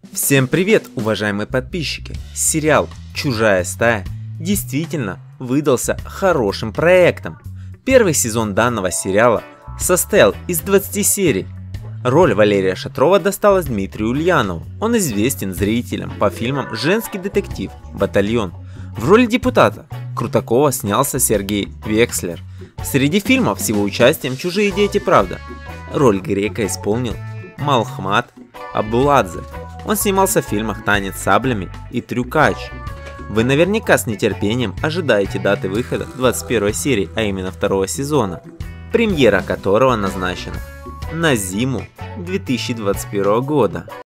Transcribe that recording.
Всем привет, уважаемые подписчики! Сериал «Чужая стая» действительно выдался хорошим проектом. Первый сезон данного сериала состоял из 20 серий. Роль Валерия Шатрова досталась Дмитрию Ульянову. Он известен зрителям по фильмам «Женский детектив», «Батальон». В роли депутата Крутакова снялся Сергей Векслер. Среди фильмов с его участием «Чужие дети. Правда». Роль Грека исполнил Малхмат Абуладзе. Он снимался в фильмах «Танец саблями» и «Трюкач». Вы наверняка с нетерпением ожидаете даты выхода 21 серии, а именно второго сезона, премьера которого назначена на зиму 2021 года.